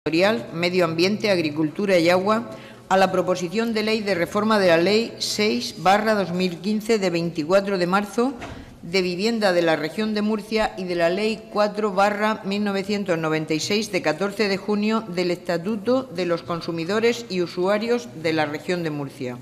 Medio Ambiente, Agricultura y Agua a la proposición de ley de reforma de la Ley 6/2015 de 24 de marzo de vivienda de la Región de Murcia y de la Ley 4/1996 de 14 de junio del Estatuto de los Consumidores y Usuarios de la Región de Murcia.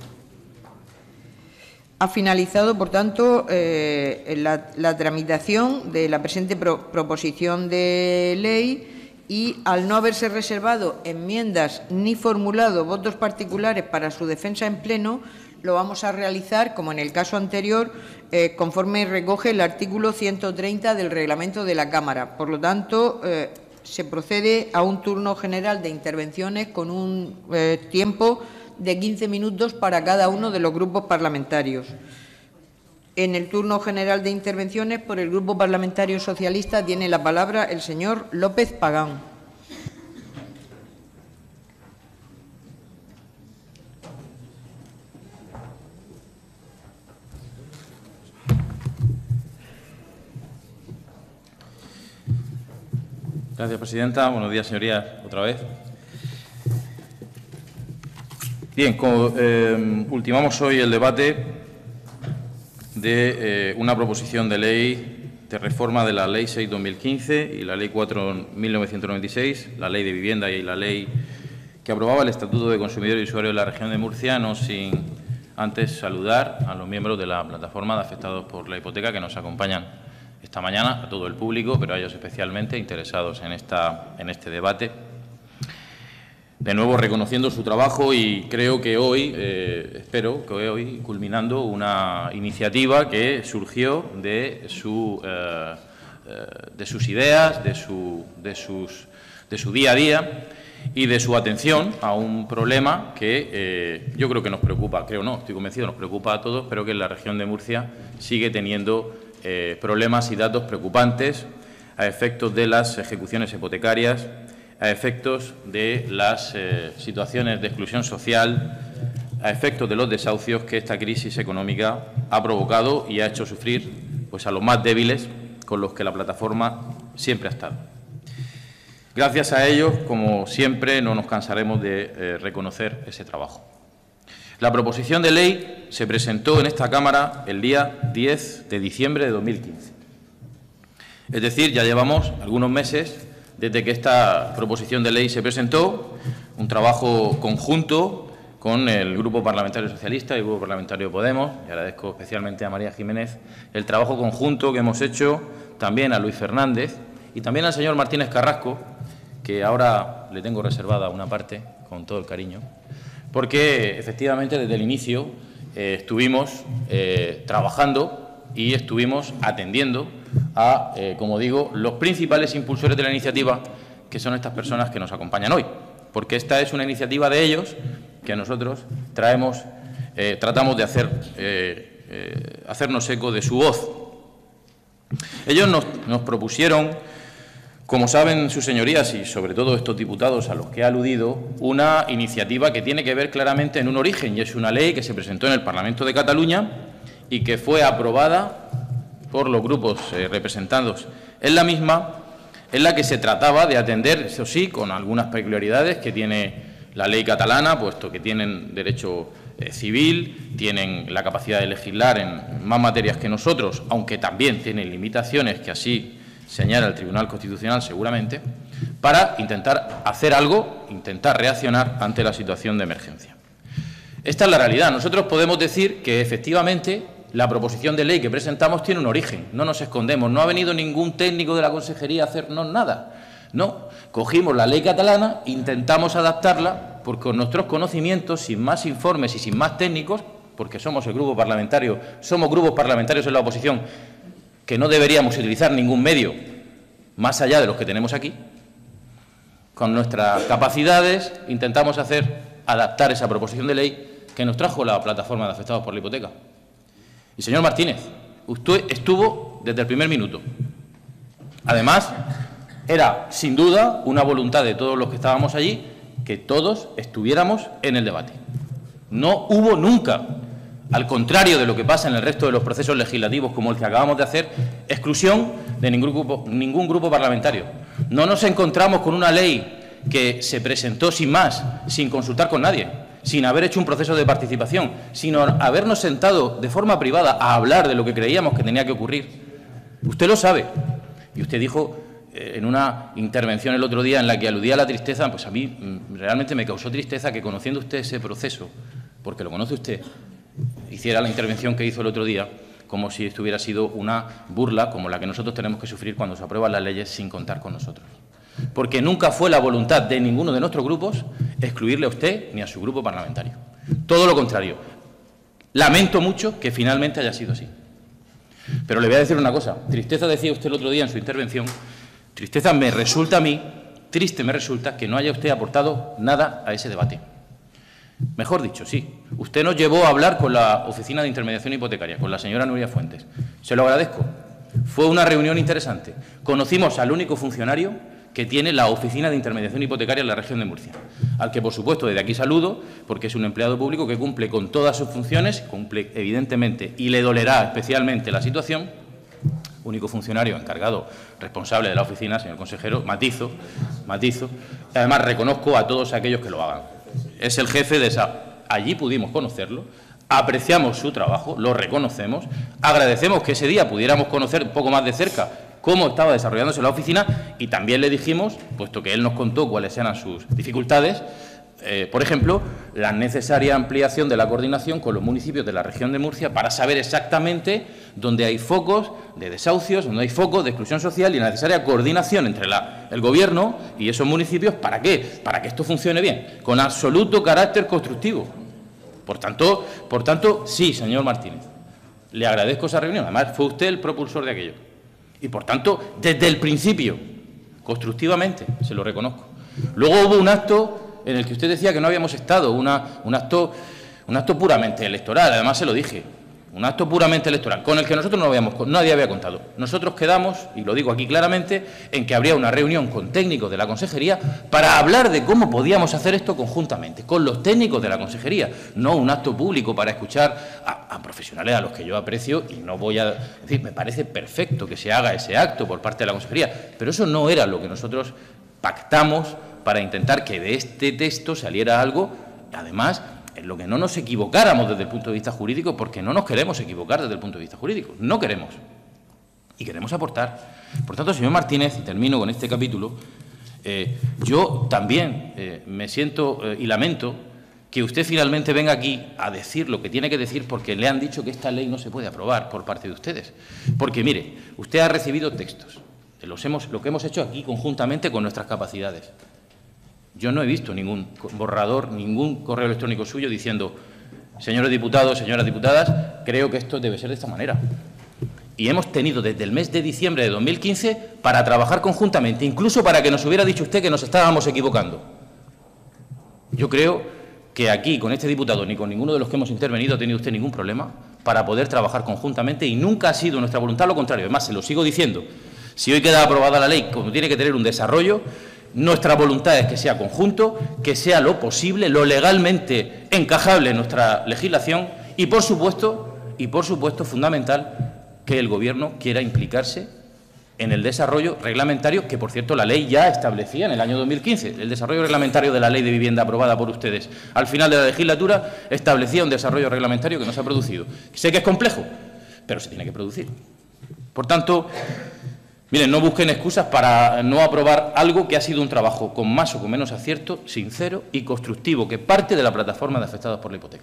Ha finalizado, por tanto, la tramitación de la presente proposición de ley y, al no haberse reservado enmiendas ni formulado votos particulares para su defensa en pleno, lo vamos a realizar, como en el caso anterior, conforme recoge el artículo 130 del reglamento de la Cámara. Por lo tanto, se procede a un turno general de intervenciones con un tiempo de 15 minutos para cada uno de los grupos parlamentarios. En el turno general de intervenciones, por el Grupo Parlamentario Socialista, tiene la palabra el señor López Pagán. Gracias, presidenta. Buenos días, señorías, otra vez. Bien, ultimamos hoy el debate de una proposición de ley de reforma de la Ley 6/2015 y la Ley 4/1996, la Ley de Vivienda y la Ley que aprobaba el Estatuto de Consumidores y Usuarios de la Región de Murcia, no sin antes saludar a los miembros de la plataforma de afectados por la hipoteca que nos acompañan esta mañana, a todo el público, pero a ellos especialmente interesados en este debate. De nuevo, reconociendo su trabajo, y creo que hoy, espero que hoy, culminando una iniciativa que surgió de sus ideas, de su día a día y de su atención a un problema que yo creo que nos preocupa, estoy convencido, nos preocupa a todos, pero que en la región de Murcia sigue teniendo problemas y datos preocupantes a efectos de las ejecuciones hipotecarias, a efectos de las situaciones de exclusión social, a efectos de los desahucios que esta crisis económica ha provocado y ha hecho sufrir, pues, a los más débiles, con los que la plataforma siempre ha estado. Gracias a ellos, como siempre, no nos cansaremos de reconocer ese trabajo. La proposición de ley se presentó en esta Cámara el día 10 de diciembre de 2015. Es decir, ya llevamos algunos meses desde que esta proposición de ley se presentó, un trabajo conjunto con el Grupo Parlamentario Socialista y el Grupo Parlamentario Podemos, y agradezco especialmente a María Jiménez el trabajo conjunto que hemos hecho, también a Luis Fernández y también al señor Martínez Carrasco, que ahora le tengo reservada una parte, con todo el cariño, porque efectivamente desde el inicio estuvimos trabajando y estuvimos atendiendo a, como digo, los principales impulsores de la iniciativa, que son estas personas que nos acompañan hoy, porque esta es una iniciativa de ellos que nosotros tratamos de hacernos eco de su voz. Ellos nos propusieron, como saben sus señorías y sobre todo estos diputados a los que he aludido, una iniciativa que tiene que ver claramente en un origen, y es una ley que se presentó en el Parlamento de Cataluña y que fue aprobada por los grupos representados en la misma, en la que se trataba de atender, eso sí, con algunas peculiaridades que tiene la ley catalana, puesto que tienen derecho civil, tienen la capacidad de legislar en más materias que nosotros, aunque también tienen limitaciones que así señala el Tribunal Constitucional seguramente, para intentar hacer algo, intentar reaccionar ante la situación de emergencia. Esta es la realidad. Nosotros podemos decir que efectivamente la proposición de ley que presentamos tiene un origen, no nos escondemos, no ha venido ningún técnico de la Consejería a hacernos nada. No, cogimos la ley catalana, intentamos adaptarla, porque con nuestros conocimientos, sin más informes y sin más técnicos, porque somos el grupo parlamentario, somos grupos parlamentarios en la oposición, que no deberíamos utilizar ningún medio más allá de los que tenemos aquí, con nuestras capacidades intentamos adaptar esa proposición de ley que nos trajo la plataforma de afectados por la hipoteca. Y, señor Martínez, usted estuvo desde el primer minuto. Además, era sin duda una voluntad de todos los que estábamos allí que todos estuviéramos en el debate. No hubo nunca, al contrario de lo que pasa en el resto de los procesos legislativos como el que acabamos de hacer, exclusión de ningún grupo parlamentario. No nos encontramos con una ley que se presentó sin más, sin consultar con nadie, sin haber hecho un proceso de participación, sino habernos sentado de forma privada a hablar de lo que creíamos que tenía que ocurrir. Usted lo sabe. Y usted dijo en una intervención el otro día en la que aludía a la tristeza, pues a mí realmente me causó tristeza que, conociendo usted ese proceso, porque lo conoce usted, hiciera la intervención que hizo el otro día como si esto hubiera sido una burla como la que nosotros tenemos que sufrir cuando se aprueban las leyes sin contar con nosotros. Porque nunca fue la voluntad de ninguno de nuestros grupos excluirle a usted ni a su grupo parlamentario. Todo lo contrario. Lamento mucho que finalmente haya sido así. Pero le voy a decir una cosa. Tristeza, decía usted el otro día en su intervención, tristeza me resulta a mí, triste me resulta que no haya usted aportado nada a ese debate. Mejor dicho, sí. Usted nos llevó a hablar con la Oficina de Intermediación Hipotecaria, con la señora Nuria Fuentes. Se lo agradezco. Fue una reunión interesante. Conocimos al único funcionario que tiene la Oficina de Intermediación Hipotecaria en la región de Murcia, al que, por supuesto, desde aquí saludo, porque es un empleado público que cumple con todas sus funciones, cumple evidentemente, y le dolerá especialmente la situación. Único funcionario encargado, responsable de la oficina, señor consejero, matizo. Además, reconozco a todos aquellos que lo hagan. Es el jefe de esa. Allí pudimos conocerlo, apreciamos su trabajo, lo reconocemos, agradecemos que ese día pudiéramos conocer un poco más de cerca cómo estaba desarrollándose la oficina y también le dijimos, puesto que él nos contó cuáles eran sus dificultades, por ejemplo, la necesaria ampliación de la coordinación con los municipios de la región de Murcia para saber exactamente dónde hay focos de desahucios, dónde hay focos de exclusión social y la necesaria coordinación entre el Gobierno y esos municipios. ¿Para qué? Para que esto funcione bien, con absoluto carácter constructivo. Por tanto, sí, señor Martínez, le agradezco esa reunión. Además, fue usted el propulsor de aquello. Y, por tanto, desde el principio, constructivamente, se lo reconozco. Luego hubo un acto en el que usted decía que no habíamos estado, un acto puramente electoral, además se lo dije, un acto puramente electoral, con el que nosotros nadie había contado. Nosotros quedamos, y lo digo aquí claramente, en que habría una reunión con técnicos de la Consejería para hablar de cómo podíamos hacer esto conjuntamente, con los técnicos de la Consejería, no un acto público para escuchar a profesionales a los que yo aprecio y no voy a decir, me parece perfecto que se haga ese acto por parte de la Consejería, pero eso no era lo que nosotros pactamos para intentar que de este texto saliera algo, además, en lo que no nos equivocáramos desde el punto de vista jurídico, porque no nos queremos equivocar desde el punto de vista jurídico, no queremos, y queremos aportar. Por tanto, señor Martínez, y termino con este capítulo, yo también me siento y lamento que usted finalmente venga aquí a decir lo que tiene que decir porque le han dicho que esta ley no se puede aprobar por parte de ustedes. Porque, mire, usted ha recibido textos, lo que hemos hecho aquí conjuntamente con nuestras capacidades. Yo no he visto ningún borrador, ningún correo electrónico suyo diciendo, señores diputados, señoras diputadas, creo que esto debe ser de esta manera. Y hemos tenido desde el mes de diciembre de 2015 para trabajar conjuntamente, incluso para que nos hubiera dicho usted que nos estábamos equivocando. Yo creo que aquí, con este diputado, ni con ninguno de los que hemos intervenido ha tenido usted ningún problema para poder trabajar conjuntamente y nunca ha sido nuestra voluntad lo contrario. Además, se lo sigo diciendo, si hoy queda aprobada la ley, como tiene que tener un desarrollo, nuestra voluntad es que sea conjunto, que sea lo posible, lo legalmente encajable en nuestra legislación y, por supuesto, fundamental, que el Gobierno quiera implicarse en el desarrollo reglamentario, que, por cierto, la ley ya establecía en el año 2015. El desarrollo reglamentario de la Ley de Vivienda aprobada por ustedes al final de la legislatura establecía un desarrollo reglamentario que no se ha producido. Sé que es complejo, pero se tiene que producir. Por tanto, miren, no busquen excusas para no aprobar algo que ha sido un trabajo con más o con menos acierto, sincero y constructivo, que parte de la plataforma de afectados por la hipoteca.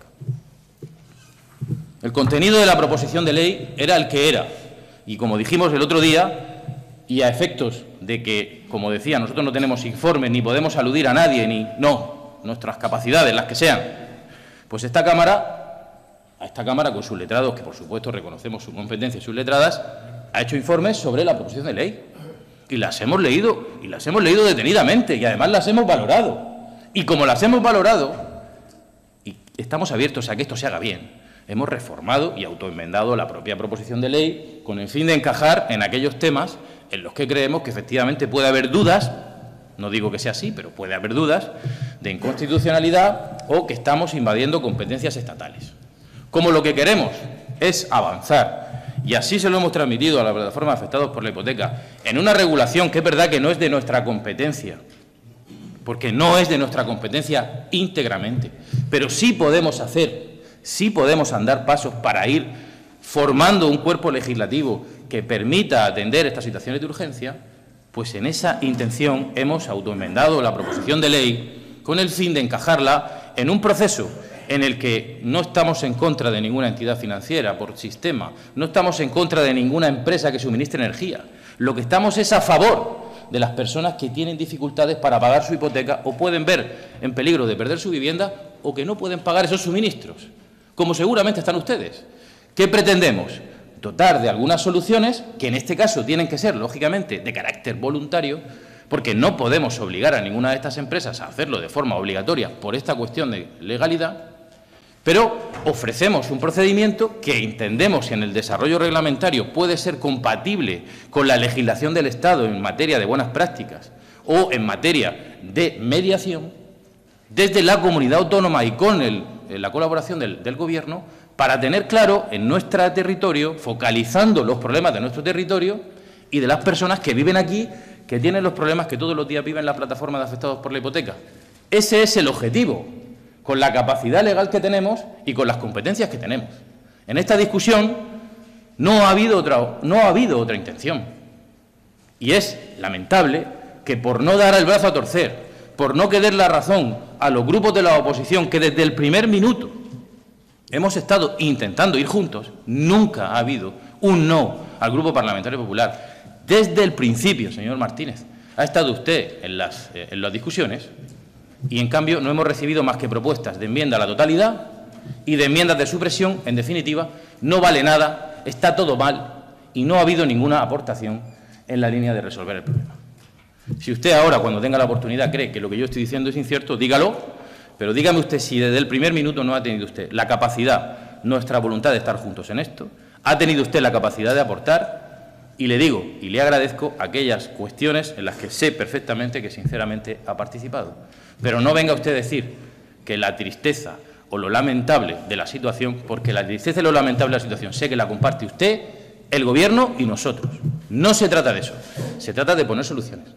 El contenido de la proposición de ley era el que era, y como dijimos el otro día, y a efectos de que, como decía, nosotros no tenemos informes ni podemos aludir a nadie, nuestras capacidades, las que sean, pues a esta Cámara con sus letrados, que por supuesto reconocemos su competencia y sus letradas, ha hecho informes sobre la proposición de ley y las hemos leído detenidamente y además las hemos valorado. Y como las hemos valorado y estamos abiertos a que esto se haga bien, hemos reformado y autoenmendado la propia proposición de ley con el fin de encajar en aquellos temas en los que creemos que efectivamente puede haber dudas, no digo que sea así, pero puede haber dudas de inconstitucionalidad o que estamos invadiendo competencias estatales. Como lo que queremos es avanzar, y así se lo hemos transmitido a la plataforma de afectados por la hipoteca, en una regulación que es verdad que no es de nuestra competencia, porque no es de nuestra competencia íntegramente, pero sí podemos andar pasos para ir formando un cuerpo legislativo que permita atender estas situaciones de urgencia, pues en esa intención hemos autoenmendado la proposición de ley con el fin de encajarla en un proceso en el que no estamos en contra de ninguna entidad financiera por sistema, no estamos en contra de ninguna empresa que suministre energía. Lo que estamos es a favor de las personas que tienen dificultades para pagar su hipoteca o pueden ver en peligro de perder su vivienda o que no pueden pagar esos suministros, como seguramente están ustedes. ¿Qué pretendemos? Dotar de algunas soluciones que en este caso tienen que ser, lógicamente, de carácter voluntario, porque no podemos obligar a ninguna de estas empresas a hacerlo de forma obligatoria por esta cuestión de legalidad, pero ofrecemos un procedimiento que entendemos que en el desarrollo reglamentario puede ser compatible con la legislación del Estado en materia de buenas prácticas o en materia de mediación, desde la comunidad autónoma y con la colaboración del Gobierno, para tener claro en nuestro territorio, focalizando los problemas de nuestro territorio y de las personas que viven aquí, que tienen los problemas que todos los días viven en la plataforma de afectados por la hipoteca. Ese es el objetivo, con la capacidad legal que tenemos y con las competencias que tenemos. En esta discusión no ha habido otra intención. Y es lamentable que por no dar el brazo a torcer, por no querer la razón a los grupos de la oposición que desde el primer minuto hemos estado intentando ir juntos, nunca ha habido un no al Grupo Parlamentario Popular. Desde el principio, señor Martínez, ha estado usted en las discusiones y, en cambio, no hemos recibido más que propuestas de enmienda a la totalidad y de enmiendas de supresión. En definitiva, no vale nada, está todo mal y no ha habido ninguna aportación en la línea de resolver el problema. Si usted ahora, cuando tenga la oportunidad, cree que lo que yo estoy diciendo es incierto, dígalo, pero dígame usted si desde el primer minuto no ha tenido usted la capacidad, nuestra voluntad de estar juntos en esto, ha tenido usted la capacidad de aportar, y le digo y le agradezco aquellas cuestiones en las que sé perfectamente que sinceramente ha participado. Pero no venga usted a decir que la tristeza o lo lamentable de la situación, porque la tristeza y lo lamentable de la situación sé que la comparte usted, el Gobierno y nosotros. No se trata de eso, se trata de poner soluciones.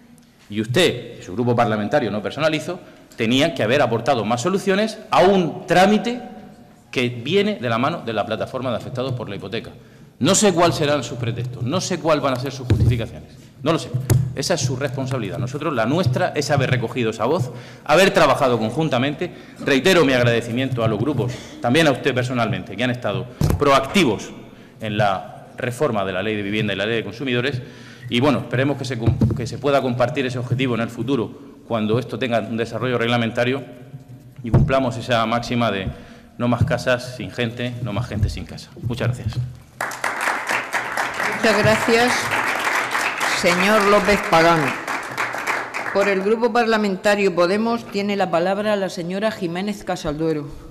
Y usted y su grupo parlamentario, no personalizo, tenían que haber aportado más soluciones a un trámite que viene de la mano de la plataforma de afectados por la hipoteca. No sé cuáles serán sus pretextos, no sé cuáles van a ser sus justificaciones, no lo sé. Esa es su responsabilidad. Nosotros, la nuestra, es haber recogido esa voz, haber trabajado conjuntamente. Reitero mi agradecimiento a los grupos, también a usted personalmente, que han estado proactivos en la reforma de la Ley de Vivienda y la Ley de Consumidores. Y, bueno, esperemos que se pueda compartir ese objetivo en el futuro, cuando esto tenga un desarrollo reglamentario y cumplamos esa máxima de no más casas sin gente, no más gente sin casa. Muchas gracias. Muchas gracias, señor López Pagán. Por el Grupo Parlamentario Podemos tiene la palabra la señora Jiménez Casalduero.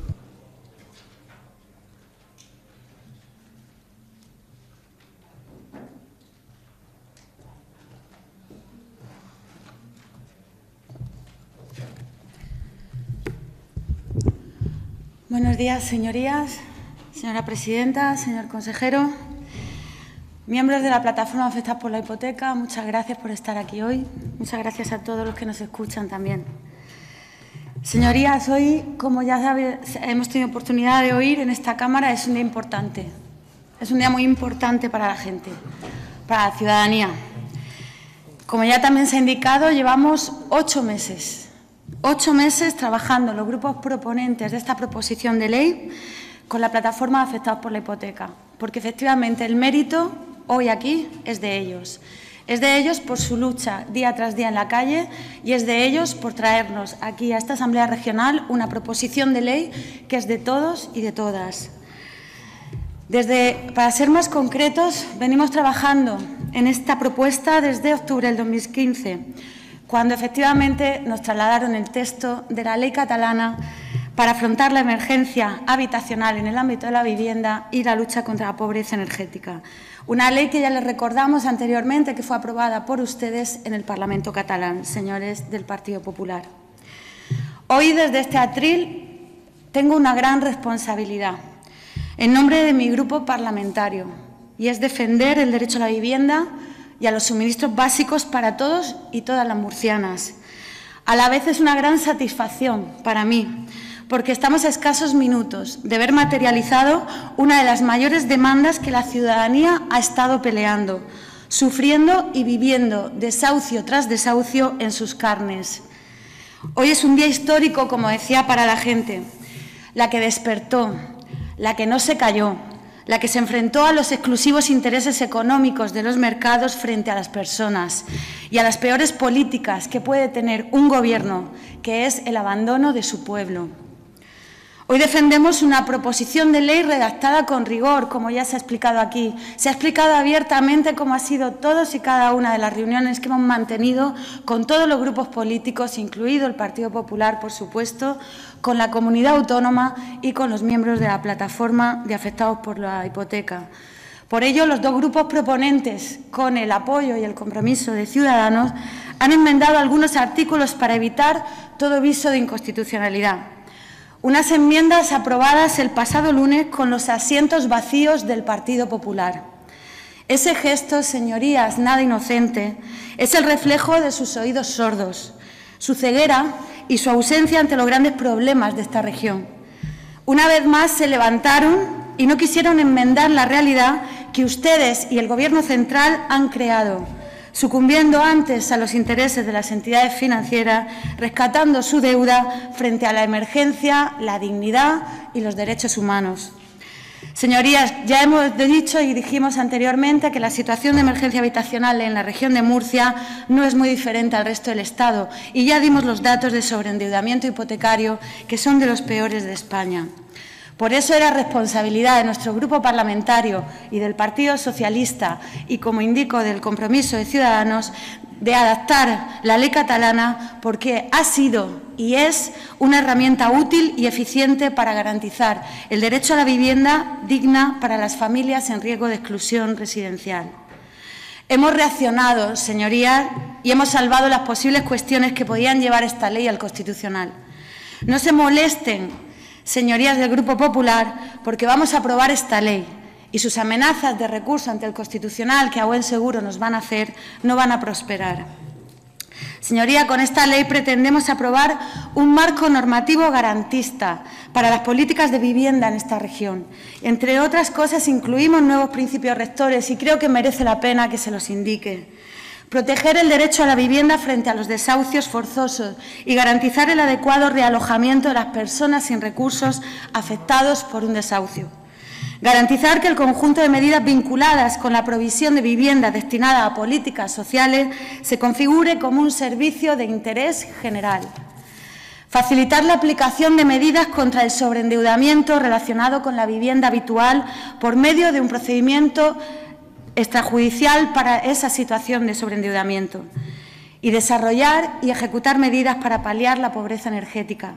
Buenos días, señorías, señora presidenta, señor consejero, miembros de la plataforma afectados por la hipoteca, muchas gracias por estar aquí hoy. Muchas gracias a todos los que nos escuchan también. Señorías, hoy, como ya hemos tenido oportunidad de oír en esta Cámara, es un día importante. Es un día muy importante para la gente, para la ciudadanía. Como ya también se ha indicado, llevamos 8 meses. 8 meses trabajando los grupos proponentes de esta proposición de ley con la plataforma de afectados por la hipoteca, porque efectivamente el mérito hoy aquí es de ellos. Es de ellos por su lucha día tras día en la calle y es de ellos por traernos aquí a esta Asamblea Regional una proposición de ley que es de todos y de todas. Para ser más concretos, venimos trabajando en esta propuesta desde octubre del 2015, cuando efectivamente nos trasladaron el texto de la ley catalana para afrontar la emergencia habitacional en el ámbito de la vivienda y la lucha contra la pobreza energética. Una ley que ya les recordamos anteriormente que fue aprobada por ustedes en el Parlamento catalán, señores del Partido Popular. Hoy, desde este atril, tengo una gran responsabilidad en nombre de mi grupo parlamentario, y es defender el derecho a la vivienda y a los suministros básicos para todos y todas las murcianas. A la vez es una gran satisfacción para mí, porque estamos a escasos minutos de ver materializado una de las mayores demandas que la ciudadanía ha estado peleando, sufriendo y viviendo desahucio tras desahucio en sus carnes. Hoy es un día histórico, como decía, para la gente, la que despertó, la que no se cayó, la que se enfrentó a los exclusivos intereses económicos de los mercados frente a las personas y a las peores políticas que puede tener un gobierno, que es el abandono de su pueblo. Hoy defendemos una proposición de ley redactada con rigor, como ya se ha explicado aquí. Se ha explicado abiertamente cómo ha sido todas y cada una de las reuniones que hemos mantenido con todos los grupos políticos, incluido el Partido Popular, por supuesto, con la comunidad autónoma y con los miembros de la plataforma de afectados por la hipoteca. Por ello, los dos grupos proponentes, con el apoyo y el compromiso de Ciudadanos, han enmendado algunos artículos para evitar todo viso de inconstitucionalidad. Unas enmiendas aprobadas el pasado lunes con los asientos vacíos del Partido Popular. Ese gesto, señorías, nada inocente, es el reflejo de sus oídos sordos, su ceguera y su ausencia ante los grandes problemas de esta región. Una vez más se levantaron y no quisieron enmendar la realidad que ustedes y el Gobierno central han creado, sucumbiendo antes a los intereses de las entidades financieras, rescatando su deuda frente a la emergencia, la dignidad y los derechos humanos. Señorías, ya hemos dicho y dijimos anteriormente que la situación de emergencia habitacional en la región de Murcia no es muy diferente al resto del Estado y ya dimos los datos de sobreendeudamiento hipotecario, que son de los peores de España. Por eso era responsabilidad de nuestro grupo parlamentario y del Partido Socialista y, como indico, del Compromiso de Ciudadanos, de adaptar la ley catalana porque ha sido y es una herramienta útil y eficiente para garantizar el derecho a la vivienda digna para las familias en riesgo de exclusión residencial. Hemos reaccionado, señorías, y hemos salvado las posibles cuestiones que podían llevar esta ley al Constitucional. No se molesten, señorías del Grupo Popular, porque vamos a aprobar esta ley y sus amenazas de recurso ante el Constitucional, que a buen seguro nos van a hacer, no van a prosperar. Señoría, con esta ley pretendemos aprobar un marco normativo garantista para las políticas de vivienda en esta región. Entre otras cosas, incluimos nuevos principios rectores y creo que merece la pena que se los indique. Proteger el derecho a la vivienda frente a los desahucios forzosos y garantizar el adecuado realojamiento de las personas sin recursos afectados por un desahucio. Garantizar que el conjunto de medidas vinculadas con la provisión de vivienda destinada a políticas sociales se configure como un servicio de interés general. Facilitar la aplicación de medidas contra el sobreendeudamiento relacionado con la vivienda habitual por medio de un procedimiento extrajudicial para esa situación de sobreendeudamiento y desarrollar y ejecutar medidas para paliar la pobreza energética.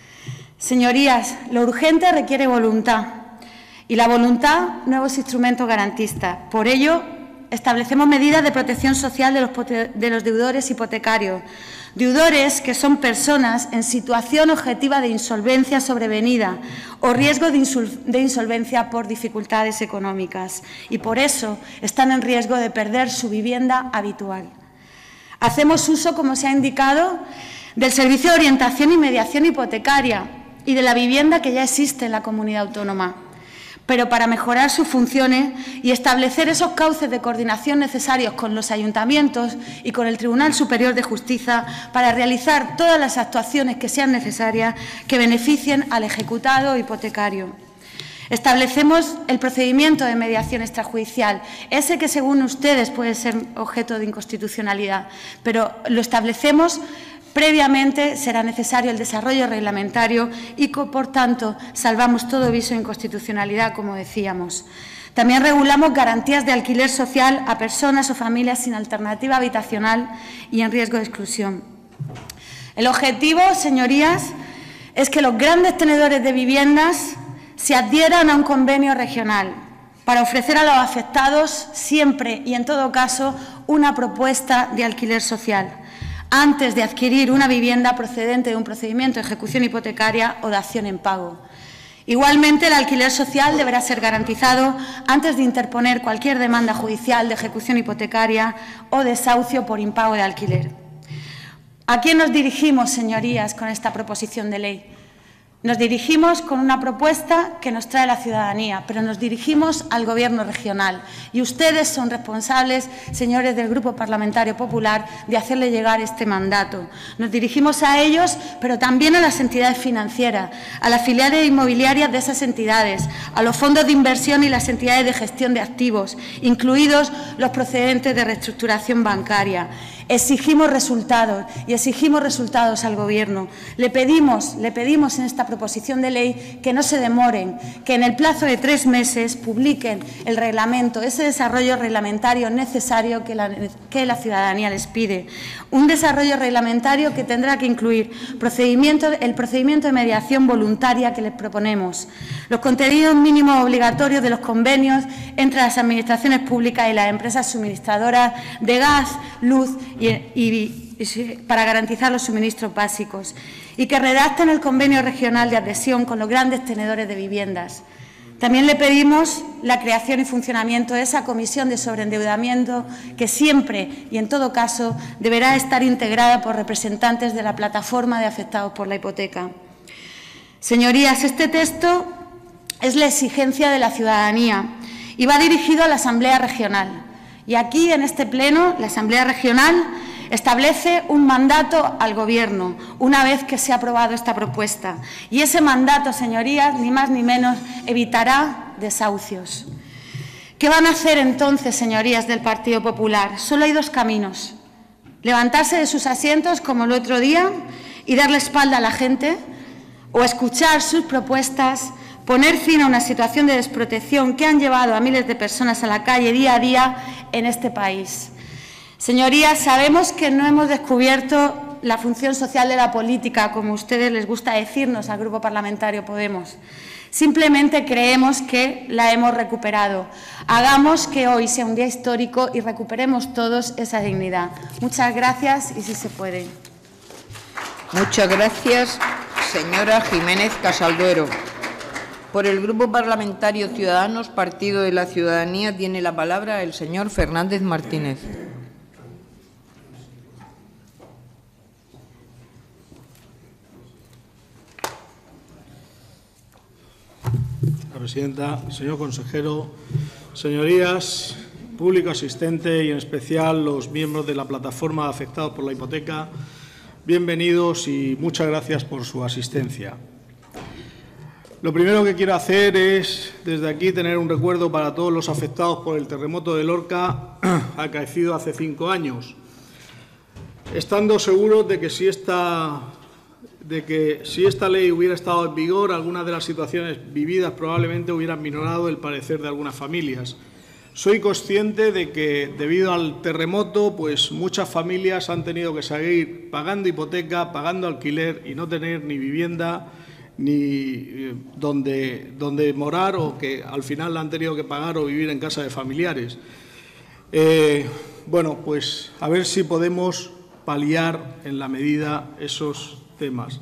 Señorías, lo urgente requiere voluntad y la voluntad, nuevos instrumentos garantistas. Por ello, establecemos medidas de protección social de los deudores hipotecarios. Deudores que son personas en situación objetiva de insolvencia sobrevenida o riesgo de insolvencia por dificultades económicas y por eso están en riesgo de perder su vivienda habitual. Hacemos uso, como se ha indicado, del servicio de orientación y mediación hipotecaria y de la vivienda que ya existe en la comunidad autónoma, pero para mejorar sus funciones y establecer esos cauces de coordinación necesarios con los ayuntamientos y con el Tribunal Superior de Justicia para realizar todas las actuaciones que sean necesarias que beneficien al ejecutado hipotecario. Establecemos el procedimiento de mediación extrajudicial, ese que según ustedes puede ser objeto de inconstitucionalidad, pero lo establecemos. Previamente será necesario el desarrollo reglamentario y, por tanto, salvamos todo viso de inconstitucionalidad, como decíamos. También regulamos garantías de alquiler social a personas o familias sin alternativa habitacional y en riesgo de exclusión. El objetivo, señorías, es que los grandes tenedores de viviendas se adhieran a un convenio regional para ofrecer a los afectados siempre y en todo caso una propuesta de alquiler social antes de adquirir una vivienda procedente de un procedimiento de ejecución hipotecaria o de acción en pago. Igualmente, el alquiler social deberá ser garantizado antes de interponer cualquier demanda judicial de ejecución hipotecaria o desahucio por impago de alquiler. ¿A quién nos dirigimos, señorías, con esta proposición de ley? Nos dirigimos con una propuesta que nos trae la ciudadanía, pero nos dirigimos al Gobierno regional. Y ustedes son responsables, señores del Grupo Parlamentario Popular, de hacerle llegar este mandato. Nos dirigimos a ellos, pero también a las entidades financieras, a las filiales inmobiliarias de esas entidades, a los fondos de inversión y las entidades de gestión de activos, incluidos los procedentes de reestructuración bancaria. Exigimos resultados y exigimos resultados al Gobierno. Le pedimos en esta proposición de ley que no se demoren, que en el plazo de 3 meses publiquen el reglamento, ese desarrollo reglamentario necesario que la ciudadanía les pide. Un desarrollo reglamentario que tendrá que incluir el procedimiento de mediación voluntaria que les proponemos, los contenidos mínimos obligatorios de los convenios entre las administraciones públicas y las empresas suministradoras de gas, luz y para garantizar los suministros básicos, y que redacten el convenio regional de adhesión con los grandes tenedores de viviendas. También le pedimos la creación y funcionamiento de esa comisión de sobreendeudamiento que siempre y en todo caso deberá estar integrada por representantes de la plataforma de afectados por la hipoteca. Señorías, este texto es la exigencia de la ciudadanía y va dirigido a la Asamblea Regional. Y aquí, en este pleno, la Asamblea Regional establece un mandato al Gobierno, una vez que se ha aprobado esta propuesta. Y ese mandato, señorías, ni más ni menos, evitará desahucios. ¿Qué van a hacer entonces, señorías del Partido Popular? Solo hay 2 caminos. Levantarse de sus asientos, como el otro día, y darle espalda a la gente, o escuchar sus propuestas, poner fin a una situación de desprotección que han llevado a miles de personas a la calle día a día en este país. Señorías, sabemos que no hemos descubierto la función social de la política, como a ustedes les gusta decirnos al Grupo Parlamentario Podemos. Simplemente creemos que la hemos recuperado. Hagamos que hoy sea un día histórico y recuperemos todos esa dignidad. Muchas gracias y si se puede. Muchas gracias, señora Jiménez Casalduero. Por el Grupo Parlamentario Ciudadanos, Partido de la Ciudadanía, tiene la palabra el señor Fernández Martínez. Señora presidenta, señor consejero, señorías, público asistente y en especial los miembros de la plataforma afectados por la hipoteca, bienvenidos y muchas gracias por su asistencia. Lo primero que quiero hacer es, desde aquí, tener un recuerdo para todos los afectados por el terremoto de Lorca, acaecido hace 5 años, estando seguros de que si esta ley hubiera estado en vigor, algunas de las situaciones vividas probablemente hubieran minorado el parecer de algunas familias. Soy consciente de que, debido al terremoto, pues muchas familias han tenido que seguir pagando hipoteca, pagando alquiler y no tener ni vivienda ni donde morar, o que al final la han tenido que pagar o vivir en casa de familiares. Bueno, pues a ver si podemos paliar en la medida esos temas.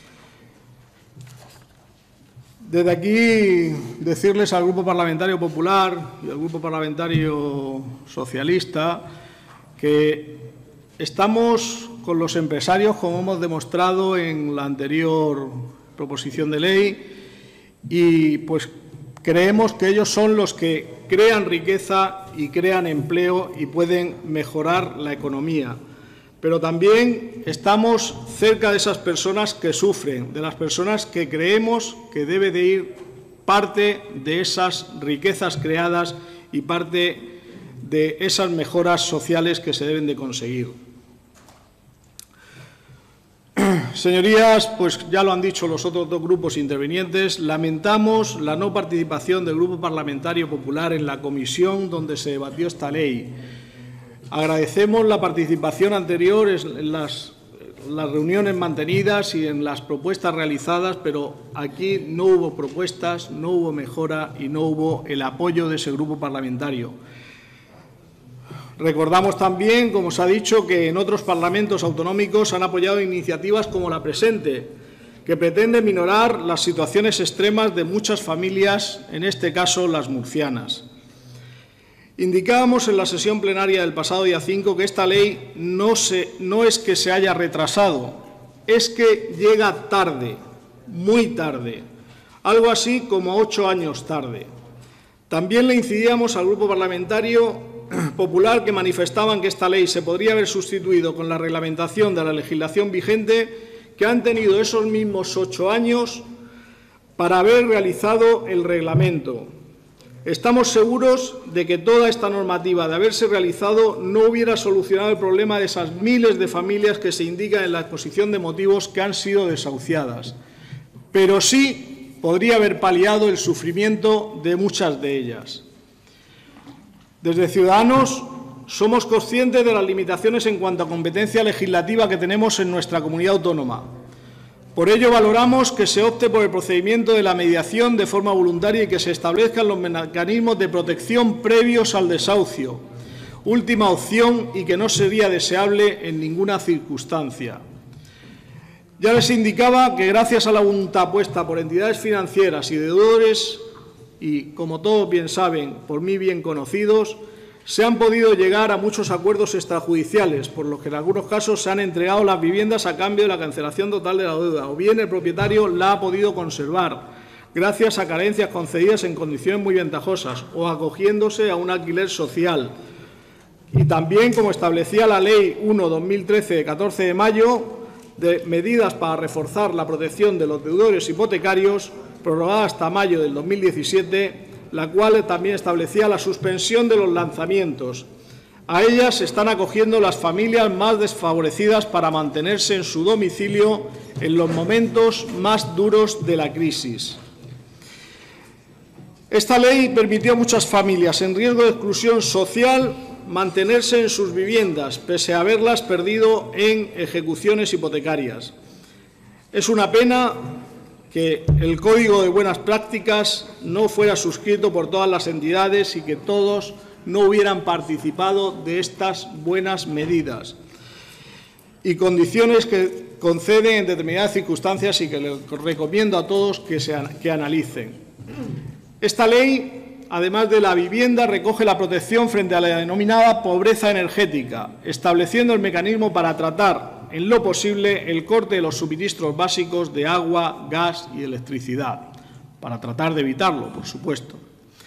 Desde aquí decirles al Grupo Parlamentario Popular y al Grupo Parlamentario Socialista que estamos con los empresarios, como hemos demostrado en la anterior proposición de ley, y pues creemos que ellos son los que crean riqueza y crean empleo y pueden mejorar la economía. Pero también estamos cerca de esas personas que sufren, de las personas que creemos que debe de ir parte de esas riquezas creadas y parte de esas mejoras sociales que se deben de conseguir. Señorías, pues ya lo han dicho los otros 2 grupos intervinientes, lamentamos la no participación del Grupo Parlamentario Popular en la comisión donde se debatió esta ley. Agradecemos la participación anterior en las reuniones mantenidas y en las propuestas realizadas, pero aquí no hubo propuestas, no hubo mejora y no hubo el apoyo de ese grupo parlamentario. Recordamos también, como se ha dicho, que en otros parlamentos autonómicos han apoyado iniciativas como la presente, que pretende minorar las situaciones extremas de muchas familias, en este caso las murcianas. Indicábamos en la sesión plenaria del pasado día 5 que esta ley no es que se haya retrasado, es que llega tarde, muy tarde, algo así como 8 años tarde. También le incidíamos al Grupo Parlamentario Popular que manifestaban que esta ley se podría haber sustituido con la reglamentación de la legislación vigente, que han tenido esos mismos 8 años para haber realizado el reglamento. Estamos seguros de que toda esta normativa, de haberse realizado, no hubiera solucionado el problema de esas miles de familias que se indican en la exposición de motivos que han sido desahuciadas, pero sí podría haber paliado el sufrimiento de muchas de ellas. Desde Ciudadanos somos conscientes de las limitaciones en cuanto a competencia legislativa que tenemos en nuestra comunidad autónoma. Por ello, valoramos que se opte por el procedimiento de la mediación de forma voluntaria y que se establezcan los mecanismos de protección previos al desahucio, última opción y que no sería deseable en ninguna circunstancia. Ya les indicaba que, gracias a la voluntad puesta por entidades financieras y deudores, y, como todos bien saben, por mí bien conocidos, se han podido llegar a muchos acuerdos extrajudiciales, por los que en algunos casos se han entregado las viviendas a cambio de la cancelación total de la deuda, o bien el propietario la ha podido conservar, gracias a carencias concedidas en condiciones muy ventajosas, o acogiéndose a un alquiler social. Y también, como establecía la Ley 1/2013 de 14 de mayo, de medidas para reforzar la protección de los deudores hipotecarios, prorrogada hasta mayo del 2017, la cual también establecía la suspensión de los lanzamientos. A ellas se están acogiendo las familias más desfavorecidas para mantenerse en su domicilio en los momentos más duros de la crisis. Esta ley permitió a muchas familias en riesgo de exclusión social mantenerse en sus viviendas, pese a haberlas perdido en ejecuciones hipotecarias. Es una pena que el Código de Buenas Prácticas no fuera suscrito por todas las entidades y que todos no hubieran participado de estas buenas medidas y condiciones que conceden en determinadas circunstancias y que les recomiendo a todos que analicen. Esta ley, además de la vivienda, recoge la protección frente a la denominada pobreza energética, estableciendo el mecanismo para tratar en lo posible el corte de los suministros básicos de agua, gas y electricidad, para tratar de evitarlo, por supuesto.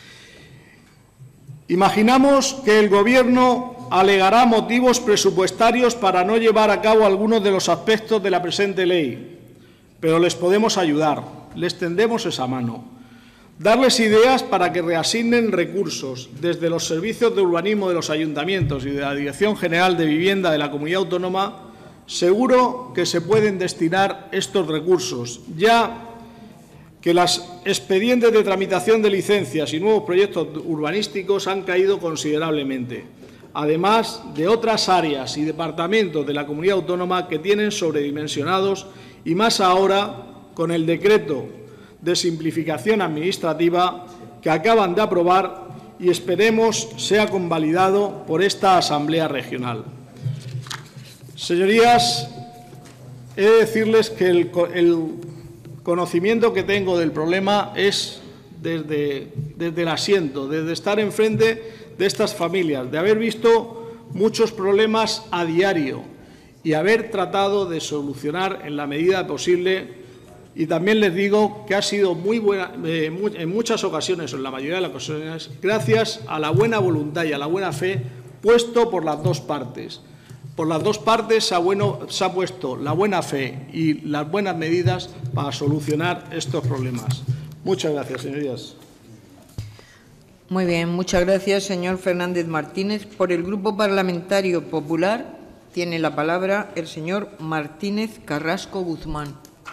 Imaginamos que el Gobierno alegará motivos presupuestarios para no llevar a cabo algunos de los aspectos de la presente ley, pero les podemos ayudar, les tendemos esa mano. Darles ideas para que reasignen recursos desde los servicios de urbanismo de los ayuntamientos y de la Dirección General de Vivienda de la Comunidad Autónoma. Seguro que se pueden destinar estos recursos, ya que los expedientes de tramitación de licencias y nuevos proyectos urbanísticos han caído considerablemente, además de otras áreas y departamentos de la Comunidad Autónoma que tienen sobredimensionados, y más ahora con el decreto de simplificación administrativa que acaban de aprobar y esperemos sea convalidado por esta Asamblea Regional. Señorías, he de decirles que el conocimiento que tengo del problema es desde el asiento, desde estar enfrente de estas familias, de haber visto muchos problemas a diario y haber tratado de solucionar en la medida posible. Y también les digo que ha sido muy buena, en muchas ocasiones, o en la mayoría de las ocasiones, gracias a la buena voluntad y a la buena fe puesto por las dos partes. Por las dos partes se ha puesto la buena fe y las buenas medidas para solucionar estos problemas. Muchas gracias, señorías. Muy bien, muchas gracias, señor Fernández Martínez. Por el Grupo Parlamentario Popular tiene la palabra el señor Martínez Carrasco Guzmán.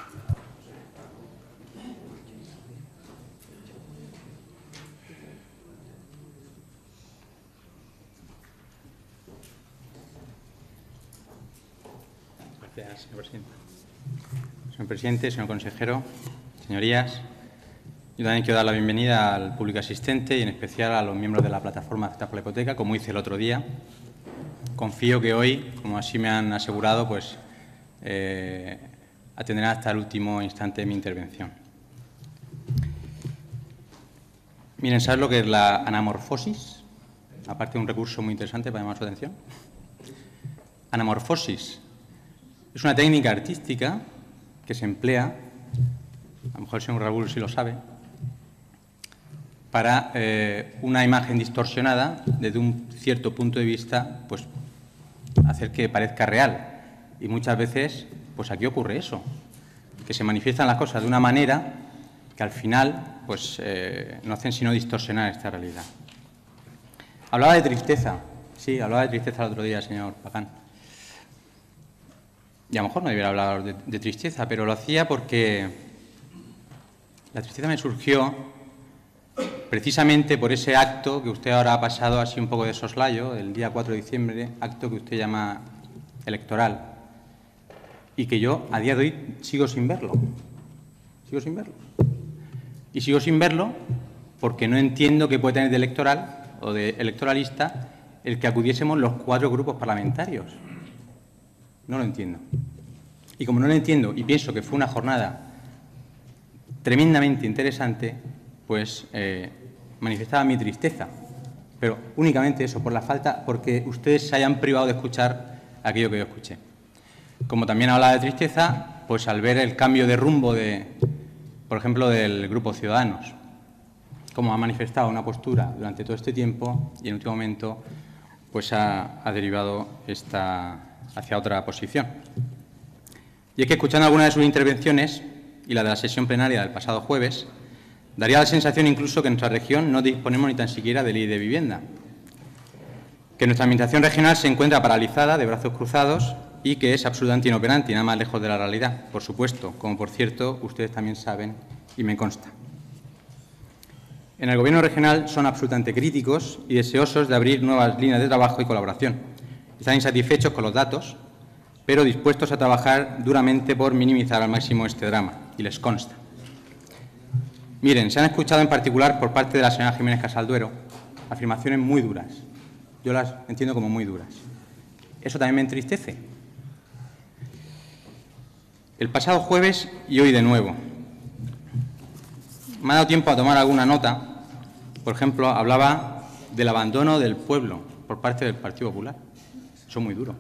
Gracias, señor presidente. Señor presidente, señor consejero, señorías, yo también quiero dar la bienvenida al público asistente y en especial a los miembros de la plataforma Afectados por la Hipoteca, como hice el otro día. Confío que hoy, como así me han asegurado, pues atenderán hasta el último instante de mi intervención. Miren, ¿sabes lo que es la anamorfosis? aparte de un recurso muy interesante para llamar su atención. Anamorfosis. Es una técnica artística que se emplea, a lo mejor el señor Raúl sí lo sabe, para una imagen distorsionada desde un cierto punto de vista, pues hacer que parezca real. Y muchas veces, pues aquí ocurre eso, que se manifiestan las cosas de una manera que al final pues no hacen sino distorsionar esta realidad. Hablaba de tristeza. Sí, hablaba de tristeza el otro día, señor Pacán. Y a lo mejor no debiera hablar de tristeza, pero lo hacía porque la tristeza me surgió precisamente por ese acto que usted ahora ha pasado así un poco de soslayo, el día 4 de diciembre, acto que usted llama electoral, y que yo a día de hoy sigo sin verlo. Sigo sin verlo. Y sigo sin verlo porque no entiendo qué puede tener de electoral o de electoralista el que acudiésemos los 4 grupos parlamentarios. No lo entiendo. Y como no lo entiendo y pienso que fue una jornada tremendamente interesante, pues manifestaba mi tristeza. Pero únicamente eso, por la falta, porque ustedes se hayan privado de escuchar aquello que yo escuché. Como también hablaba de tristeza, pues al ver el cambio de rumbo por ejemplo, del Grupo Ciudadanos, como ha manifestado una postura durante todo este tiempo y en último momento pues ha derivado hacia otra posición. Y es que escuchando algunas de sus intervenciones y la de la sesión plenaria del pasado jueves, daría la sensación incluso que en nuestra región no disponemos ni tan siquiera de ley de vivienda, que nuestra administración regional se encuentra paralizada, de brazos cruzados, y que es absolutamente inoperante y nada más lejos de la realidad, por supuesto, como por cierto ustedes también saben y me consta. En el Gobierno regional son absolutamente críticos y deseosos de abrir nuevas líneas de trabajo y colaboración. Están insatisfechos con los datos, pero dispuestos a trabajar duramente por minimizar al máximo este drama, y les consta. Miren, se han escuchado en particular por parte de la señora Jiménez Casalduero afirmaciones muy duras. Yo las entiendo como muy duras. Eso también me entristece. El pasado jueves y hoy de nuevo. Me ha dado tiempo a tomar alguna nota. Por ejemplo, hablaba del abandono del pueblo por parte del Partido Popular. Eso es muy duro.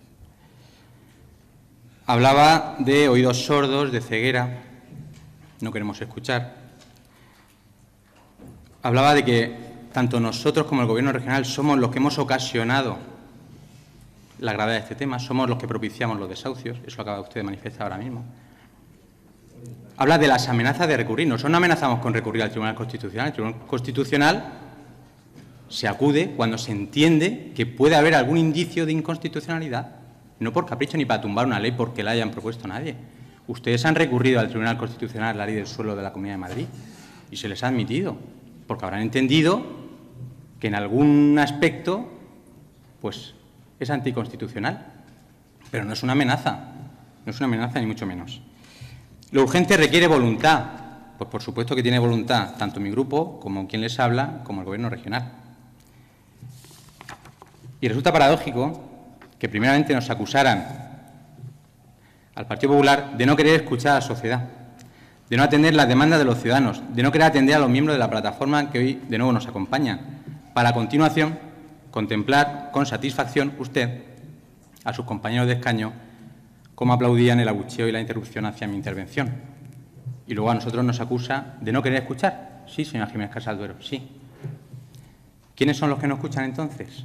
Hablaba de oídos sordos, de ceguera. No queremos escuchar. Hablaba de que tanto nosotros como el Gobierno regional somos los que hemos ocasionado la gravedad de este tema, somos los que propiciamos los desahucios, eso acaba usted de manifestar ahora mismo. Habla de las amenazas de recurrir. Nosotros no amenazamos con recurrir al Tribunal Constitucional. El Tribunal Constitucional se acude cuando se entiende que puede haber algún indicio de inconstitucionalidad, no por capricho ni para tumbar una ley porque la hayan propuesto nadie. Ustedes han recurrido al Tribunal Constitucional la ley del suelo de la Comunidad de Madrid y se les ha admitido, porque habrán entendido que en algún aspecto pues es anticonstitucional, pero no es una amenaza, ni mucho menos. Lo urgente requiere voluntad, pues por supuesto que tiene voluntad, tanto mi grupo como quien les habla, como el Gobierno regional. Y resulta paradójico que primeramente nos acusaran al Partido Popular de no querer escuchar a la sociedad, de no atender las demandas de los ciudadanos, de no querer atender a los miembros de la plataforma que hoy de nuevo nos acompañan, para a continuación contemplar con satisfacción usted a sus compañeros de escaño cómo aplaudían el abucheo y la interrupción hacia mi intervención. Y luego a nosotros nos acusa de no querer escuchar. Sí, señora Jiménez Casalduero, sí. ¿Quiénes son los que no escuchan entonces?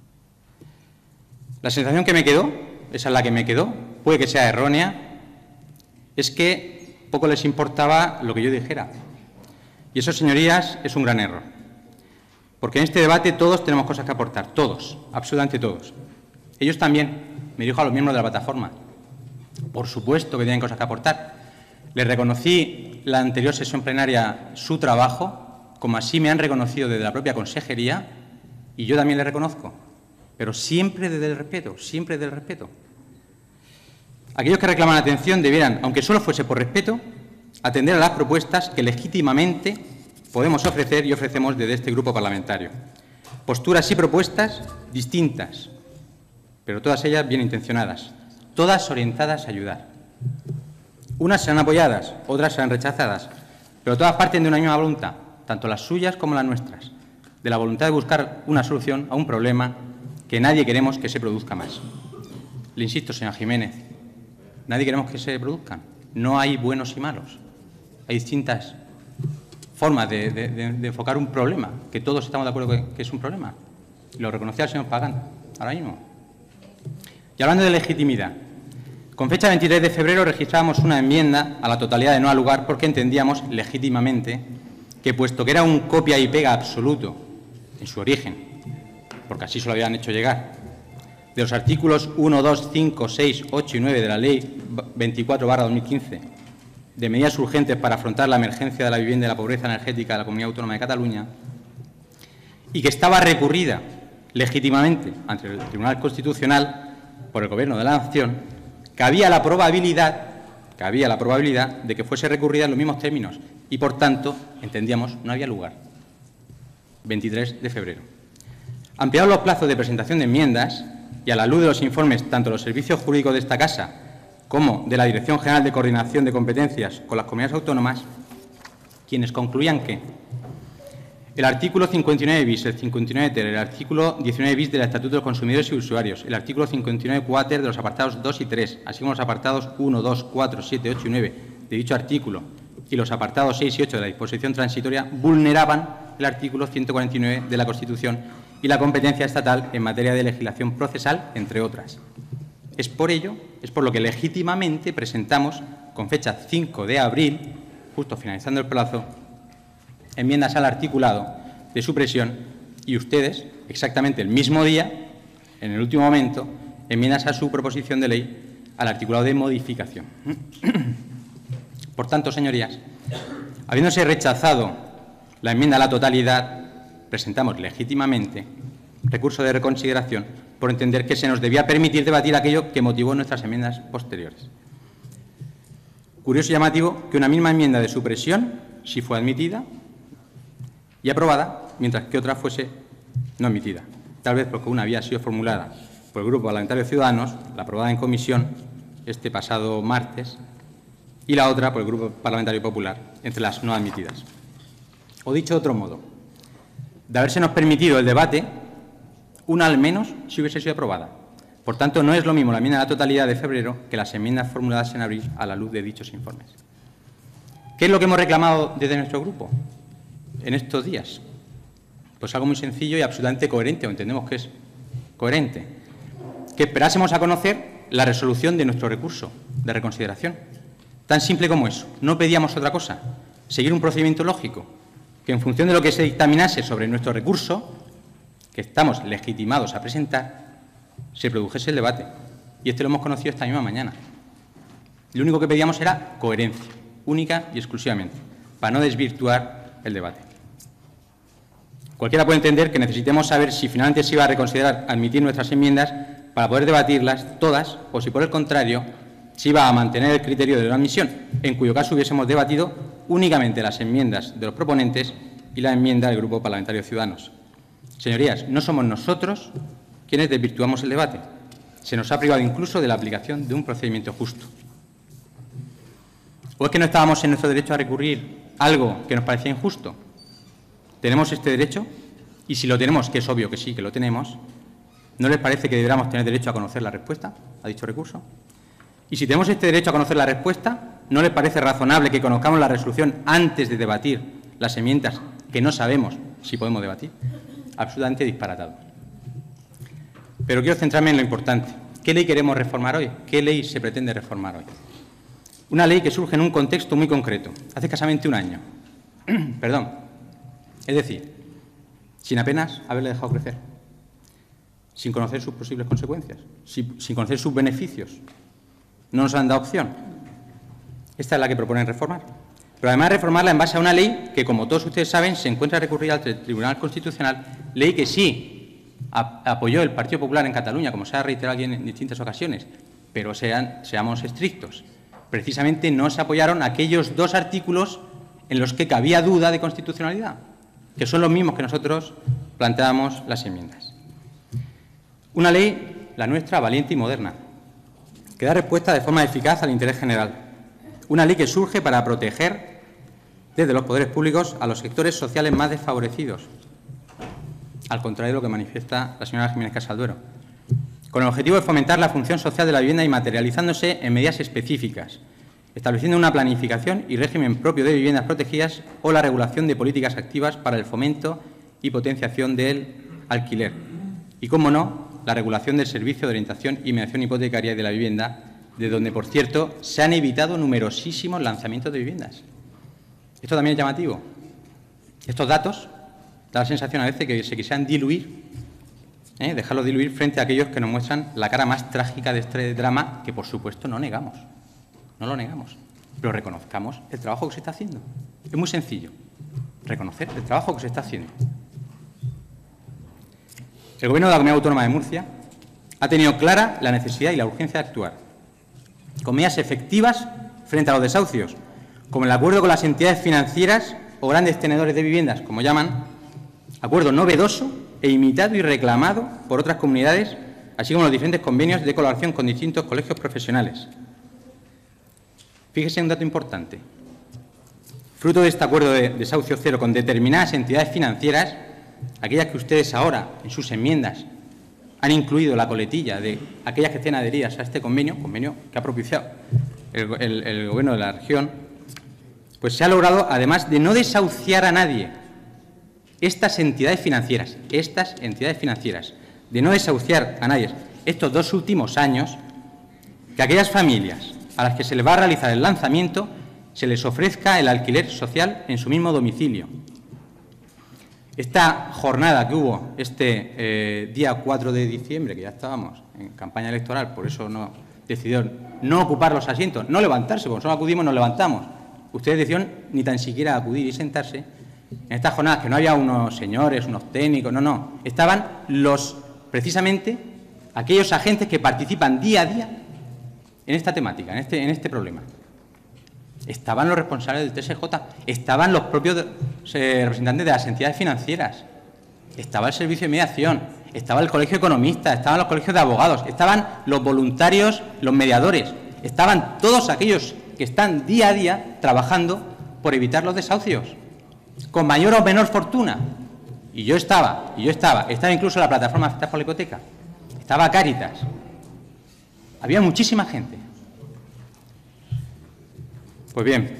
La sensación que me quedó, esa es la que me quedó, puede que sea errónea, es que poco les importaba lo que yo dijera. Y eso, señorías, es un gran error. Porque en este debate todos tenemos cosas que aportar, todos, absolutamente todos. Ellos también, me dirijo a los miembros de la plataforma, por supuesto que tienen cosas que aportar. Les reconocí la anterior sesión plenaria su trabajo, como así me han reconocido desde la propia consejería, y yo también les reconozco, pero siempre desde el respeto, siempre desde el respeto. Aquellos que reclaman atención debieran, aunque solo fuese por respeto, atender a las propuestas que legítimamente podemos ofrecer y ofrecemos desde este grupo parlamentario. Posturas y propuestas distintas, pero todas ellas bien intencionadas, todas orientadas a ayudar. Unas serán apoyadas, otras serán rechazadas, pero todas parten de una misma voluntad, tanto las suyas como las nuestras, de la voluntad de buscar una solución a un problema que nadie queremos que se produzca más. Le insisto, señora Jiménez, nadie queremos que se produzcan. No hay buenos y malos. Hay distintas formas de enfocar un problema, que todos estamos de acuerdo que es un problema. Y lo reconocía el señor Pagán ahora mismo. Y hablando de legitimidad, con fecha 23 de febrero registrábamos una enmienda a la totalidad de no al lugar porque entendíamos legítimamente que, puesto que era un copia y pega absoluto en su origen, porque así se lo habían hecho llegar, de los artículos 1, 2, 5, 6, 8 y 9 de la Ley 24/2015 de medidas urgentes para afrontar la emergencia de la vivienda y la pobreza energética de la Comunidad Autónoma de Cataluña, y que estaba recurrida legítimamente ante el Tribunal Constitucional por el Gobierno de la Nación, cabía la probabilidad de que fuese recurrida en los mismos términos y, por tanto, entendíamos, no había lugar. 23 de febrero. Ampliados los plazos de presentación de enmiendas y a la luz de los informes tanto de los servicios jurídicos de esta Casa como de la Dirección General de Coordinación de Competencias con las Comunidades Autónomas, quienes concluían que el artículo 59 bis, el 59 ter, el artículo 19 bis del Estatuto de los Consumidores y Usuarios, el artículo 59 cuater de los apartados 2 y 3, así como los apartados 1, 2, 4, 7, 8 y 9 de dicho artículo y los apartados 6 y 8 de la disposición transitoria vulneraban el artículo 149 de la Constitución y la competencia estatal en materia de legislación procesal, entre otras. Es por ello, es por lo que legítimamente presentamos, con fecha 5 de abril, justo finalizando el plazo, enmiendas al articulado de supresión y ustedes, exactamente el mismo día, en el último momento, enmiendas a su proposición de ley al articulado de modificación. Por tanto, señorías, habiéndose rechazado la enmienda a la totalidad, presentamos legítimamente recurso de reconsideración por entender que se nos debía permitir debatir aquello que motivó nuestras enmiendas posteriores. Curioso y llamativo que una misma enmienda de supresión sí fue admitida y aprobada, mientras que otra fuese no admitida, tal vez porque una había sido formulada por el Grupo Parlamentario de Ciudadanos, la aprobada en comisión este pasado martes, y la otra por el Grupo Parlamentario Popular, entre las no admitidas. O dicho de otro modo, de habérsenos permitido el debate, una al menos si hubiese sido aprobada. Por tanto, no es lo mismo la enmienda a la totalidad de febrero que las enmiendas formuladas en abril a la luz de dichos informes. ¿Qué es lo que hemos reclamado desde nuestro grupo en estos días? Pues algo muy sencillo y absolutamente coherente, o entendemos que es coherente. Que esperásemos a conocer la resolución de nuestro recurso de reconsideración. Tan simple como eso. No pedíamos otra cosa. Seguir un procedimiento lógico, que en función de lo que se dictaminase sobre nuestro recurso, que estamos legitimados a presentar, se produjese el debate. Y lo hemos conocido esta misma mañana. Lo único que pedíamos era coherencia, única y exclusivamente, para no desvirtuar el debate. Cualquiera puede entender que necesitemos saber si finalmente se iba a reconsiderar admitir nuestras enmiendas para poder debatirlas todas, o si, por el contrario, se iba a mantener el criterio de la admisión, en cuyo caso hubiésemos debatido únicamente las enmiendas de los proponentes y la enmienda del Grupo Parlamentario de Ciudadanos. Señorías, no somos nosotros quienes desvirtuamos el debate. Se nos ha privado incluso de la aplicación de un procedimiento justo. ¿O es que no estábamos en nuestro derecho a recurrir algo que nos parecía injusto? ¿Tenemos este derecho? Y si lo tenemos, que es obvio que sí, que lo tenemos, ¿no les parece que deberíamos tener derecho a conocer la respuesta a dicho recurso? Y si tenemos este derecho a conocer la respuesta, ¿no les parece razonable que conozcamos la resolución antes de debatir las enmiendas que no sabemos si podemos debatir? Absolutamente disparatado. Pero quiero centrarme en lo importante. ¿Qué ley queremos reformar hoy? ¿Qué ley se pretende reformar hoy? Una ley que surge en un contexto muy concreto, hace escasamente un año. Perdón. Es decir, sin apenas haberle dejado crecer, sin conocer sus posibles consecuencias, sin conocer sus beneficios. No nos han dado opción. Esta es la que proponen reformar. Pero además reformarla en base a una ley que, como todos ustedes saben, se encuentra recurrida al Tribunal Constitucional, ley que sí apoyó el Partido Popular en Cataluña, como se ha reiterado aquí en distintas ocasiones, pero seamos estrictos. Precisamente no se apoyaron aquellos dos artículos en los que cabía duda de constitucionalidad, que son los mismos que nosotros planteábamos las enmiendas. Una ley, la nuestra, valiente y moderna, que da respuesta de forma eficaz al interés general. Una ley que surge para proteger desde los poderes públicos a los sectores sociales más desfavorecidos. al contrario de lo que manifiesta la señora Jiménez Casalduero, con el objetivo de fomentar la función social de la vivienda y materializándose en medidas específicas, estableciendo una planificación y régimen propio de viviendas protegidas o la regulación de políticas activas para el fomento y potenciación del alquiler. Y, cómo no, la regulación del servicio de orientación y mediación hipotecaria de la vivienda, de donde, por cierto, se han evitado numerosísimos lanzamientos de viviendas. Esto también es llamativo. Estos datos da la sensación a veces que se quisieran diluir, dejarlos diluir frente a aquellos que nos muestran la cara más trágica de este drama, que, por supuesto, no negamos. No lo negamos, pero reconozcamos el trabajo que se está haciendo. Es muy sencillo, reconocer el trabajo que se está haciendo. El Gobierno de la Comunidad Autónoma de Murcia ha tenido clara la necesidad y la urgencia de actuar, con medidas efectivas frente a los desahucios, como el acuerdo con las entidades financieras o grandes tenedores de viviendas, como llaman, acuerdo novedoso e imitado y reclamado por otras comunidades, así como los diferentes convenios de colaboración con distintos colegios profesionales. Fíjese un dato importante. Fruto de este acuerdo de desahucio cero con determinadas entidades financieras, aquellas que ustedes ahora, en sus enmiendas, han incluido la coletilla de aquellas que estén adheridas a este convenio que ha propiciado el Gobierno de la región, pues se ha logrado, además de no desahuciar a nadie, estas entidades financieras, de no desahuciar a nadie estos 2 últimos años, que aquellas familias a las que se les va a realizar el lanzamiento se les ofrezca el alquiler social en su mismo domicilio. Esta jornada que hubo este día 4 de diciembre, que ya estábamos en campaña electoral, por eso decidieron no ocupar los asientos, no levantarse, porque solo acudimos, nos levantamos. Ustedes decidieron ni tan siquiera acudir y sentarse. En estas jornadas, que no había unos señores, unos técnicos, no, estaban precisamente aquellos agentes que participan día a día en esta temática, en este problema. Estaban los responsables del TSJ, estaban los propios representantes de las entidades financieras, estaba el servicio de mediación, estaba el colegio de economistas, estaban los colegios de abogados, estaban los voluntarios, los mediadores, estaban todos aquellos que están día a día trabajando por evitar los desahucios, con mayor o menor fortuna. Y yo estaba incluso la plataforma afectada por la hipoteca, estaba Cáritas, había muchísima gente. Pues bien,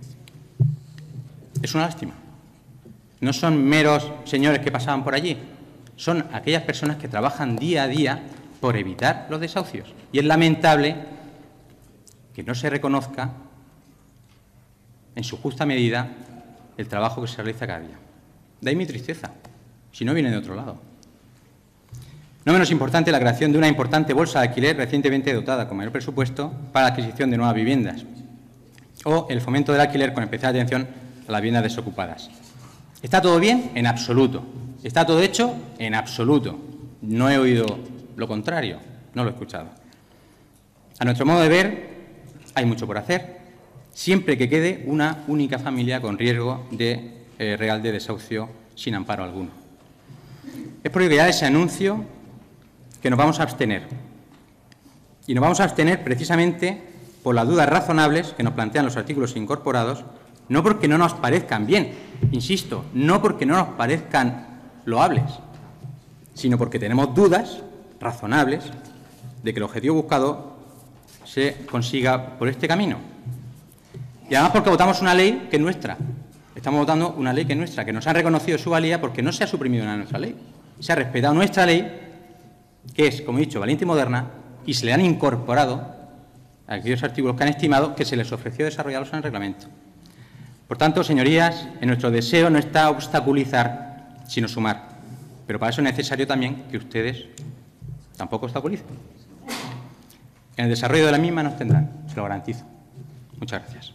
es una lástima. No son meros señores que pasaban por allí, son aquellas personas que trabajan día a día por evitar los desahucios. Y es lamentable que no se reconozca en su justa medida el trabajo que se realiza cada día. De ahí mi tristeza, si no viene de otro lado. No menos importante la creación de una importante bolsa de alquiler recientemente dotada con mayor presupuesto para la adquisición de nuevas viviendas, o el fomento del alquiler con especial atención a las viviendas desocupadas. ¿Está todo bien? En absoluto. ¿Está todo hecho? En absoluto. No he oído lo contrario, no lo he escuchado. A nuestro modo de ver, hay mucho por hacer, siempre que quede una única familia con riesgo real de desahucio sin amparo alguno. Es por ello que ya les anuncio que nos vamos a abstener. Y nos vamos a abstener precisamente por las dudas razonables que nos plantean los artículos incorporados, no porque no nos parezcan bien, insisto, no porque no nos parezcan loables, sino porque tenemos dudas razonables de que el objetivo buscado se consiga por este camino. Y además porque votamos una ley que es nuestra. Estamos votando una ley que es nuestra, que nos han reconocido su valía porque no se ha suprimido nada de nuestra ley. Se ha respetado nuestra ley, que es, como he dicho, valiente y moderna, y se le han incorporado aquellos artículos que han estimado que se les ofreció desarrollarlos en el reglamento. Por tanto, señorías, en nuestro deseo no está obstaculizar, sino sumar. Pero para eso es necesario también que ustedes tampoco obstaculicen. En el desarrollo de la misma nos tendrán, se lo garantizo. Muchas gracias.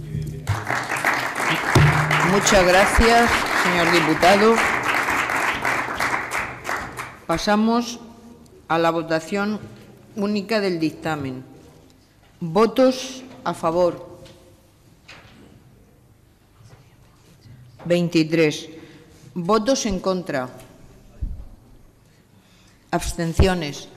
Muchas gracias, señor diputado. Pasamos a la votación única del dictamen. Votos a favor. 23. Votos en contra. Abstenciones.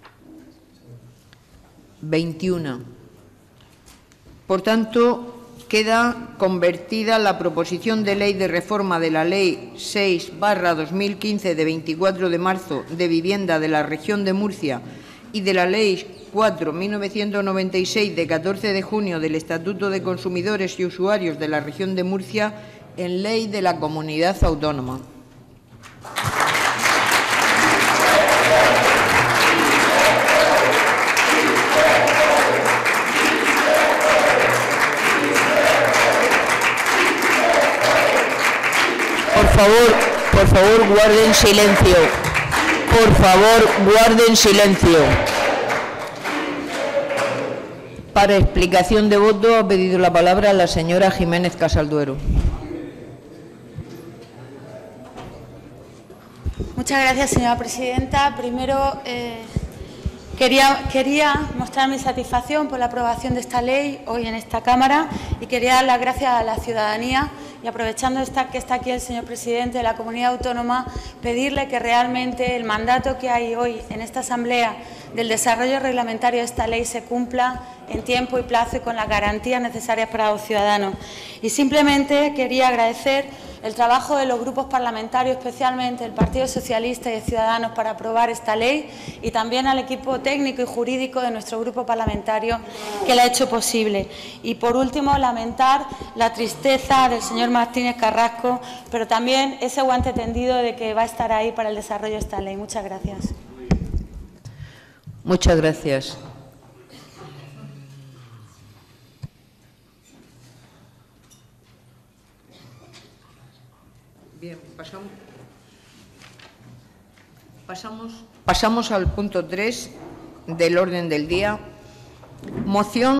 21. Por tanto, queda convertida la proposición de ley de reforma de la Ley 6/2015 de 24 de marzo de vivienda de la región de Murcia y de la Ley 4/1996 de 14 de junio del Estatuto de Consumidores y Usuarios de la región de Murcia en ley de la comunidad autónoma. Por favor, guarden silencio. Por favor, guarden silencio. Para explicación de voto ha pedido la palabra la señora Jiménez Casalduero. Muchas gracias, señora presidenta. Primero, quería mostrar mi satisfacción por la aprobación de esta ley hoy en esta Cámara y quería dar las gracias a la ciudadanía y, aprovechando que está aquí el señor presidente de la Comunidad Autónoma, pedirle que realmente el mandato que hay hoy en esta Asamblea del desarrollo reglamentario de esta ley se cumpla en tiempo y plazo y con las garantías necesarias para los ciudadanos. Y simplemente quería agradecer el trabajo de los grupos parlamentarios, especialmente el Partido Socialista y de Ciudadanos, para aprobar esta ley, y también al equipo técnico y jurídico de nuestro grupo parlamentario que la ha hecho posible. Y, por último, lamentar la tristeza del señor Martínez Carrasco, pero también ese guante tendido de que va a estar ahí para el desarrollo de esta ley. Muchas gracias. Muchas gracias. Bien, pasamos al punto 3 del orden del día. Moción